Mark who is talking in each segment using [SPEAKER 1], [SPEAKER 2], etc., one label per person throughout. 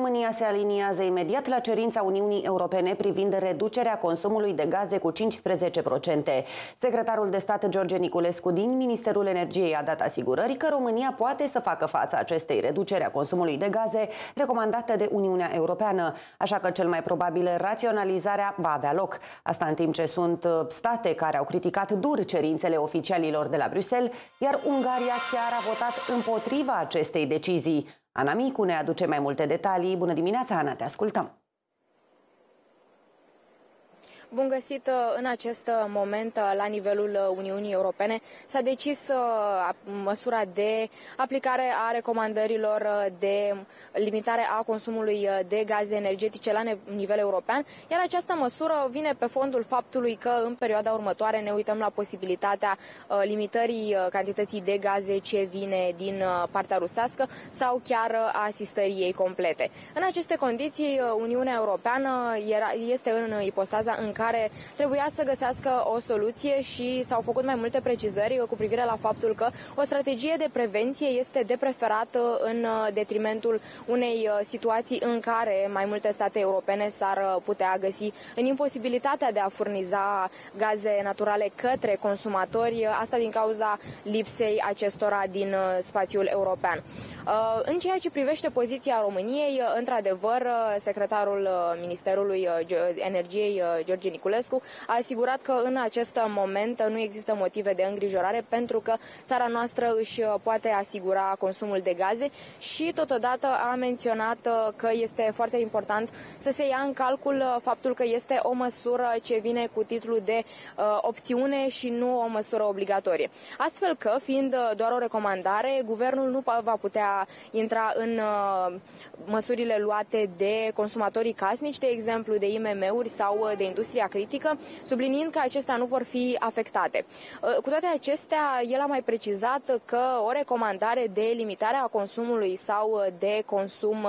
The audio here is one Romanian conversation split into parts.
[SPEAKER 1] România se aliniază imediat la cerința Uniunii Europene privind reducerea consumului de gaze cu 15%. Secretarul de stat George Niculescu din Ministerul Energiei a dat asigurări că România poate să facă față acestei reduceri a consumului de gaze recomandată de Uniunea Europeană, așa că cel mai probabil raționalizarea va avea loc. Asta în timp ce sunt state care au criticat dur cerințele oficialilor de la Bruxelles, iar Ungaria chiar a votat împotriva acestei decizii. Ana Micu ne aduce mai multe detalii. Bună dimineața, Ana, te ascultăm!
[SPEAKER 2] Bun găsit! În acest moment, la nivelul Uniunii Europene, s-a decis măsura de aplicare a recomandărilor de limitare a consumului de gaze energetice la nivel european, iar această măsură vine pe fondul faptului că în perioada următoare ne uităm la posibilitatea limitării cantității de gaze ce vine din partea rusească sau chiar a asistării ei complete. În aceste condiții, Uniunea Europeană este în ipostaza în care trebuia să găsească o soluție și s-au făcut mai multe precizări cu privire la faptul că o strategie de prevenție este de preferat în detrimentul unei situații în care mai multe state europene s-ar putea găsi în imposibilitatea de a furniza gaze naturale către consumatori, asta din cauza lipsei acestora din spațiul european. În ceea ce privește poziția României, într-adevăr, secretarul Ministerului Energiei, George Niculescu, a asigurat că în acest moment nu există motive de îngrijorare pentru că țara noastră își poate asigura consumul de gaze și totodată a menționat că este foarte important să se ia în calcul faptul că este o măsură ce vine cu titlul de opțiune și nu o măsură obligatorie. Astfel că, fiind doar o recomandare, guvernul nu va putea intra în măsurile luate de consumatorii casnici, de exemplu de IMM-uri sau de industria critică, subliniind că acestea nu vor fi afectate. Cu toate acestea, el a mai precizat că o recomandare de limitare a consumului sau de consum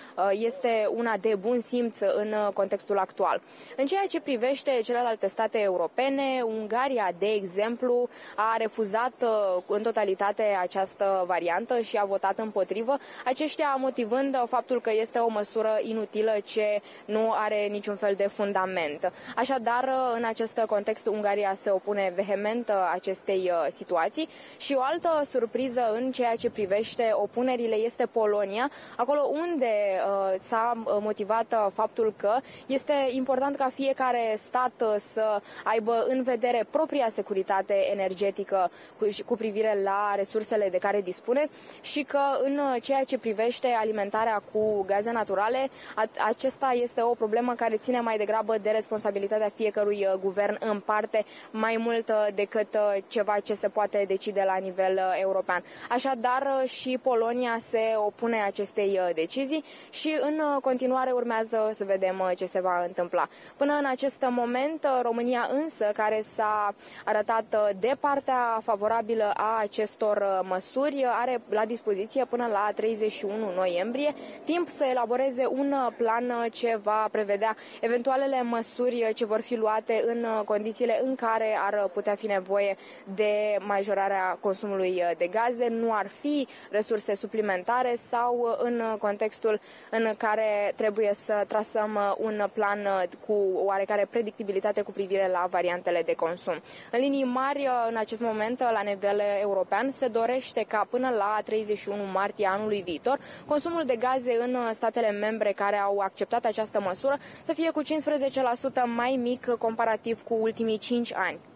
[SPEAKER 2] este una de bun simț în contextul actual. În ceea ce privește celelalte state europene, Ungaria, de exemplu, a refuzat în totalitate această variantă și a votat împotrivă, aceștia motivând faptul că este o măsură inutilă ce nu are niciun fel de fundament. Așadar, în acest context, Ungaria se opune vehement acestei situații și o altă surpriză în ceea ce privește opunerile este Polonia, acolo unde s-a motivat faptul că este important ca fiecare stat să aibă în vedere propria securitate energetică cu privire la resursele de care dispune și că în ceea ce privește alimentarea cu gaze naturale, acesta este o problemă care ține mai degrabă de responsabilitatea fiecărui guvern în parte, mai mult decât ceva ce se poate decide la nivel european. Așadar, și Polonia se opune acestei decizii și în continuare urmează să vedem ce se va întâmpla. Până în acest moment, România însă, care s-a arătat de partea favorabilă a acestor măsuri, are la dispoziție până la 31 noiembrie timp să elaboreze un plan ce va prevedea eventualele măsuri ce vor fi luate în condițiile în care ar putea fi nevoie de majorarea consumului de gaze, nu ar fi resurse suplimentare sau în contextul în care trebuie să trasăm un plan cu oarecare predictibilitate cu privire la variantele de consum. În linii mari, în acest moment, la nivel european, se dorește ca până la 31 martie anului viitor, consumul de gaze în statele membre care au acceptat această măsură să fie cu 15% mai mic comparativ cu ultimii 5 ani.